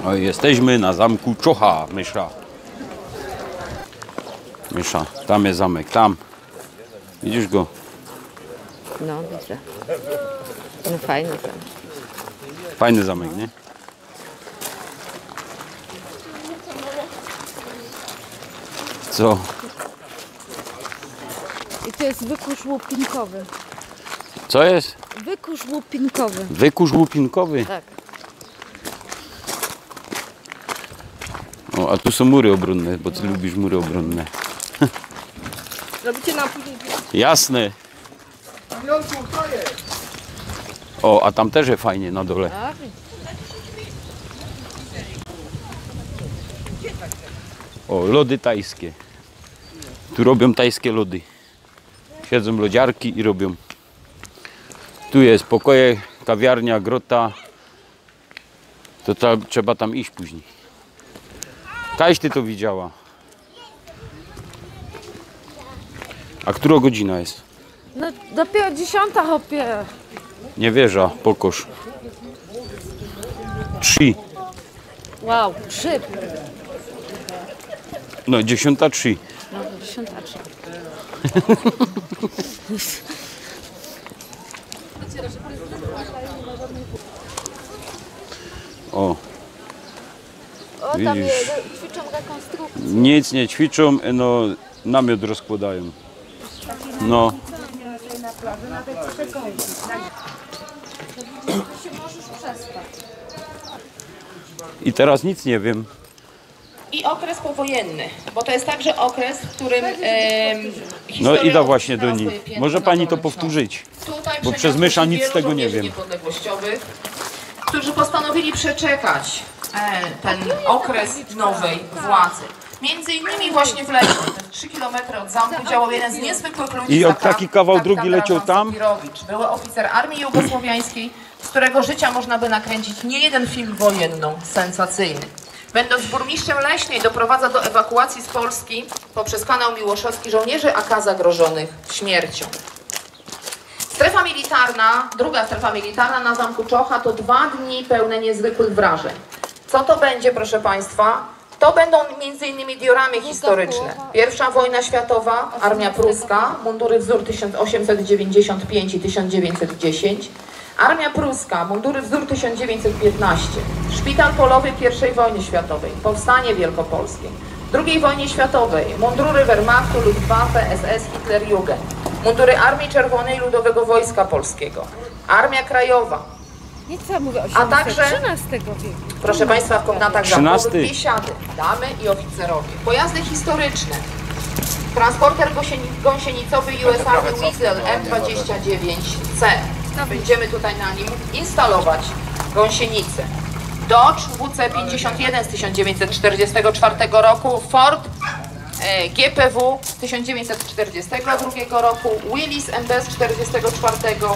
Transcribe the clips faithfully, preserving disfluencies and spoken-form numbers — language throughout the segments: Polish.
O, jesteśmy na zamku Czocha, Mysza. Mysza, tam jest zamek, tam. Widzisz go? No, widzę. No fajny zamek. Fajny zamek, nie? Co? I to jest wykurz łupinkowy. Co jest? Wykurz łupinkowy. Wykurz łupinkowy? Tak. O, a tu są mury obronne, bo ty lubisz mury obronne. Robicie nam później. Jasne. O, a tam też jest fajnie na dole. Tak. O, lody tajskie. Tu robią tajskie lody. Siedzą lodziarki i robią. Tu jest pokoje, kawiarnia, grota. To ta, trzeba tam iść później. Kaś ty to widziała. A która godzina jest? No dopiero dziesiąta, hopie. Nie wierzę, pokoż. Trzy. Wow, trzy. No, dziesiąta trzy. No, dziesiąta trzy. O. O, tam Widzisz. jest, ćwiczą rekonstrukcję. Nic nie ćwiczą, no namiot rozkładają. No. I teraz nic nie wiem. I okres powojenny, bo to jest także okres, w którym e, No historia idę właśnie do odcisnęła nich. swoje piętno Może na pani to Dolnym powtórzyć? Śląsku. Tutaj Bo przez przeniosło mysza się nic z wielu tego nie żołnierzy wiem. niepodległościowych, którzy postanowili przeczekać e, ten okres nowej władzy. Między innymi właśnie w Leśnej, trzy kilometry od zamku, działał jeden z niezwykłych ludzi. I z od taki kawał drugi leciał tam? Sapirowicz, były oficer armii jugosłowiańskiej, z którego życia można by nakręcić nie jeden film wojenno-sensacyjny. Będąc burmistrzem Leśnej, doprowadza do ewakuacji z Polski poprzez kanał Miłoszowski żołnierzy A K zagrożonych śmiercią. Strefa militarna, druga strefa militarna na zamku Czocha to dwa dni pełne niezwykłych wrażeń. Co to będzie, proszę Państwa? To będą między innymi dioramie historyczne. Pierwsza wojna światowa, armia pruska, mundury wzór tysiąc osiemset dziewięćdziesiąt pięć i tysiąc dziewięćset dziesięć. Armia pruska, mundury wzór tysiąc dziewięćset piętnaście. Szpital polowy pierwszej wojny światowej, powstanie wielkopolskie. drugiej wojnie światowej, mundury Wehrmachtu, Luftwaffe, S S, Hitlerjugend. Mundury Armii Czerwonej Ludowego Wojska Polskiego. Armia Krajowa. Nie co ja mówię, A także, trzynastego wieku. proszę Państwa, w komnatach trzynasty. zamkowych biesiady, damy i oficerowie. Pojazdy historyczne. Transporter gąsieni- gąsienicowy U S Army Weasel M dwadzieścia dziewięć C. Będziemy tutaj na nim instalować gąsienicę. Dodge W C pięćdziesiąt jeden z tysiąc dziewięćset czterdziestego czwartego roku, Ford e, G P W z tysiąc dziewięćset czterdziestego drugiego roku, Willys M B z czterdziestego czwartego.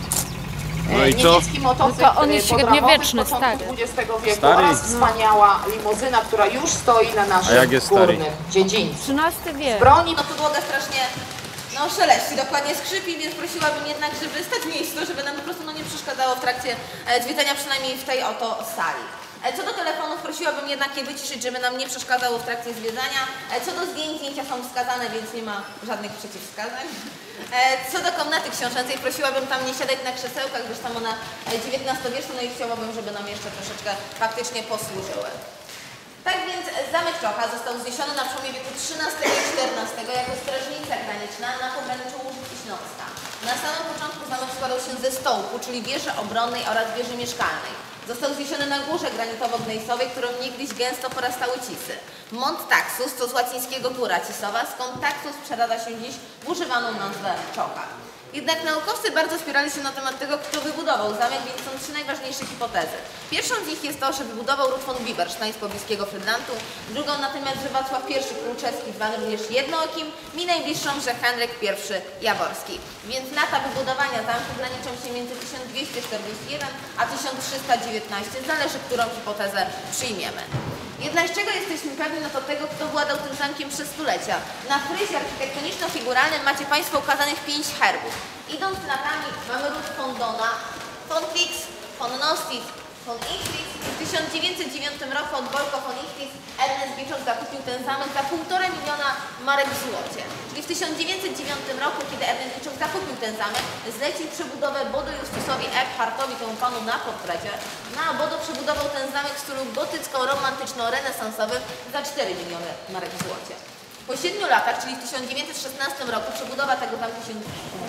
No i co? Niemiecki motocykl No to on jest podramowy średniowieczny, z początku stary. dwudziestego wieku Stary? oraz wspaniała limuzyna, która już stoi na A naszym jak jest stary? górnym dziedzińcu. trzynasty wiek. Broni No podłoga strasznie no szeleści, dokładnie skrzypi, więc prosiłabym jednak, żeby stać w miejscu, żeby nam po prostu no, nie przeszkadzało w trakcie e, zwiedzania przynajmniej w tej oto sali. E, co do telefonów prosiłabym jednak je wyciszyć, żeby nam nie przeszkadzało w trakcie zwiedzania. E, co do zdjęć, zdjęcia są wskazane, więc nie ma żadnych przeciwwskazań. E, co do komnaty książęcej prosiłabym tam nie siadać na krzesełkach, gdyż tam ona e, dziewiętnastowieczna, no i chciałabym, żeby nam jeszcze troszeczkę faktycznie posłużyły. Tak więc zamek Czocha został zniesiony na przełomie wieku trzynastego i czternastego jako strażnica graniczna na pograniczu Łużyc i Śląska. Na samym początku zamek składał się ze stołku, czyli wieży obronnej oraz wieży mieszkalnej. Został zniesiony na górze granitowo-gnejsowej, którą niegdyś gęsto porastały cisy. Mont Taxus, to z łacińskiego góra cisowa, skąd Taxus przerada się dziś w używaną nazwę Czocha. Jednak naukowcy bardzo spierali się na temat tego, kto wybudował zamek, więc są trzy najważniejsze hipotezy. Pierwszą z nich jest to, że wybudował Rud von Bieberstein z pobliskiego Frydlantu, drugą natomiast, że Wacław pierwszy Kruczewski, zwany również Jednookim, mi najbliższą, że Henryk pierwszy Jaworski. Więc lata wybudowania zamków naliczą się między tysiąc dwieście czterdzieści jeden a tysiąc trzysta dziewiętnaście, zależy, którą hipotezę przyjmiemy. Jednak z czego jesteśmy pewni, no to tego, kto władał tym zamkiem przez stulecia. Na fryzie architektoniczno-figuralnym macie Państwo ukazanych pięć herbów. Idąc latami mamy ród von Dona, von Fix, von Nostit, von Ichwitz. W tysiąc dziewięćset dziewiątym roku od Bolko von Ichwitz Ernest Giczok zakupił ten zamek za półtora miliona marek w złocie. Czyli w tysiąc dziewięćset dziewiątym roku, kiedy Ernest Giczok zakupił ten zamek, zlecił przebudowę Bodo Justusowi Eckhartowi, temu panu na portrecie. Na Bodo przebudował ten zamek w stylu gotycko-romantyczno-renesansowym za cztery miliony marek w złocie. Po siedmiu latach, czyli w tysiąc dziewięćset szesnastym roku, przebudowa tego zamku się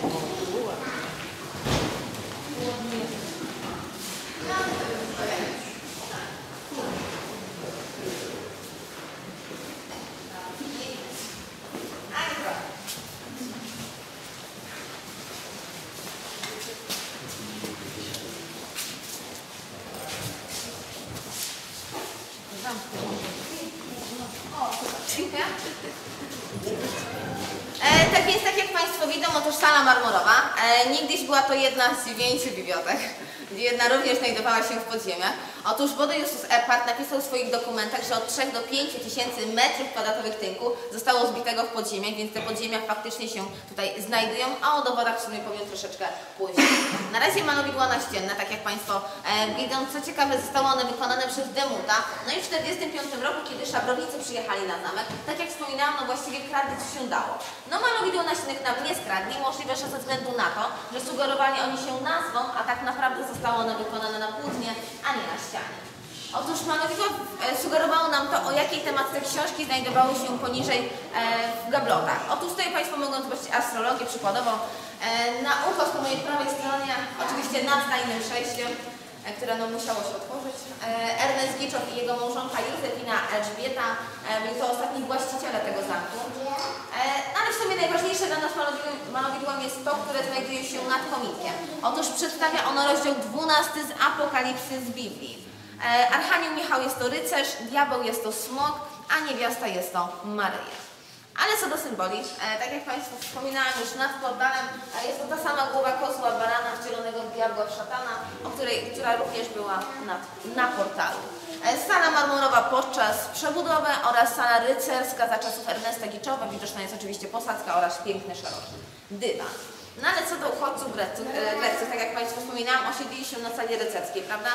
E, tak więc, tak jak Państwo widzą, otóż sala marmurowa. E, niegdyś była to jedna z dziewięciu bibliotek, gdzie jedna również znajdowała się w podziemiach. Otóż Bodo Justus Eckhardt napisał w swoich dokumentach, że od trzech do pięciu tysięcy metrów kwadratowych tynku zostało zbitego w podziemiach, więc te podziemia faktycznie się tutaj znajdują, a o dowodach w sumie powiem troszeczkę później. Na razie malowidła naścienne, tak jak Państwo e, widzą. Co ciekawe, zostały one wykonane przez Demuta. No i w tysiąc dziewięćset czterdziestym piątym roku, kiedy szabrownicy przyjechali na zamek, tak jak wspominałam, no właściwie kradli co się dało. No malowidło naściennych nam nie skradli, możliwe, że ze względu na to, że sugerowali oni się nazwą, a tak naprawdę zostało one wykonane na płótnie, a nie na ścianie. Otóż malowidło e, sugerowało nam to, o jakiej tematyce książki znajdowały się poniżej e, w gablotach. Otóż tutaj Państwo mogą zobaczyć astrologię przykładowo. E, na ukos po mojej prawej stronie, oczywiście nad tajnym przejściem, e, które no, musiało się otworzyć. E, Ernest Giczok i jego małżonka Józefina Elżbieta e, byli to ostatni właściciele tego zamku. E, ale w sumie najważniejsze dla nas malowidłem, malowidłem jest to, które znajduje się nad kominkiem. Otóż przedstawia ono rozdział dwunasty z Apokalipsy z Biblii. E, Archanioł Michał jest to rycerz, diabeł jest to smok, a niewiasta jest to Maryja. Ale co do symboli, e, tak jak Państwu wspominałam już nad portalem, e, jest to ta sama głowa kozła barana wcielonego w diabła w szatana, o której, która również była nad, na portalu. E, sala marmurowa podczas przebudowy oraz sala rycerska za czasów Ernesta Giczowa. Widoczna jest oczywiście posadzka oraz piękny, szeroki dywan. No ale co do uchodźców greckich, e, tak jak Państwu wspominałam, osiedlili się na sali rycerskiej, prawda?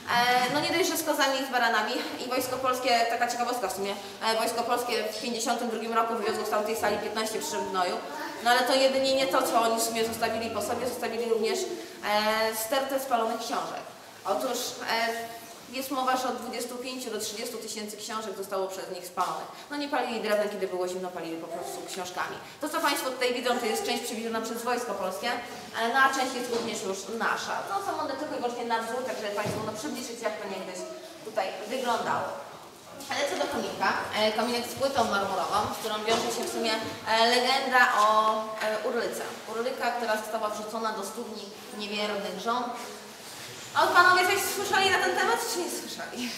No nie dość, że z kozami i z baranami i Wojsko Polskie, taka ciekawostka w sumie, Wojsko Polskie w tysiąc dziewięćset pięćdziesiątym drugim roku wywiozło z tamtej sali piętnaście przyszłych gnoju. No ale to jedynie nie to, co oni w sumie zostawili po sobie, zostawili również e, stertę spalonych książek. Otóż e, jest mowa, że od dwudziestu pięciu do trzydziestu tysięcy książek zostało przez nich spalonych. No nie palili drewna, kiedy było zimno, palili po prostu książkami. To, co Państwo tutaj widzą, to jest część przywieziona przez Wojsko Polskie, no a część jest również już nasza. No są one tylko i wyłącznie na wzór, także Państwu no, przybliżyć, jak to niegdyś tutaj wyglądało. Ale co do kominka, kominek z płytą marmurową, z którą wiąże się w sumie legenda o Urlyce. Urlyka, która została wrzucona do studni niewiernych żon. A od Panowie coś słyszeli na ten temat, czy nie słyszeli?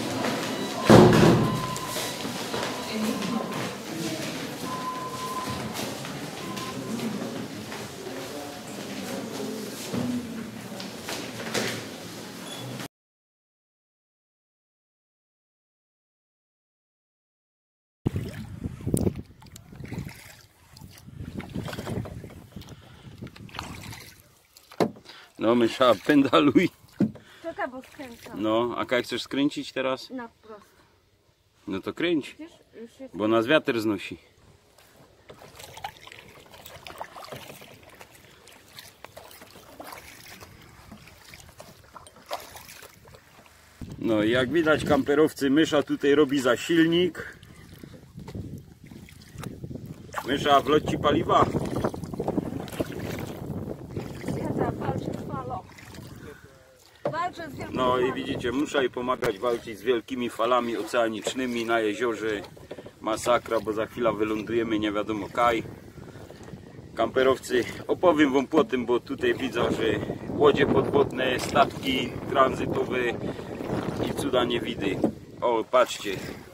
No mysza, pendaluj. Czeka, bo skręcam. No, a jak chcesz skręcić teraz? Na wprost. No to kręć, Wiesz, już jest... bo nas wiatr znosi. No i jak widać, kamperowcy, mysza tutaj robi za silnik. Mysza, wlot ci paliwa. No i widzicie, muszę jej pomagać walczyć z wielkimi falami oceanicznymi na jeziorze. Masakra, bo za chwilę wylądujemy nie wiadomo kaj. Kamperowcy, opowiem wam po tym, bo tutaj widzę, że łodzie podwodne, statki tranzytowe i cuda nie widy. O, patrzcie,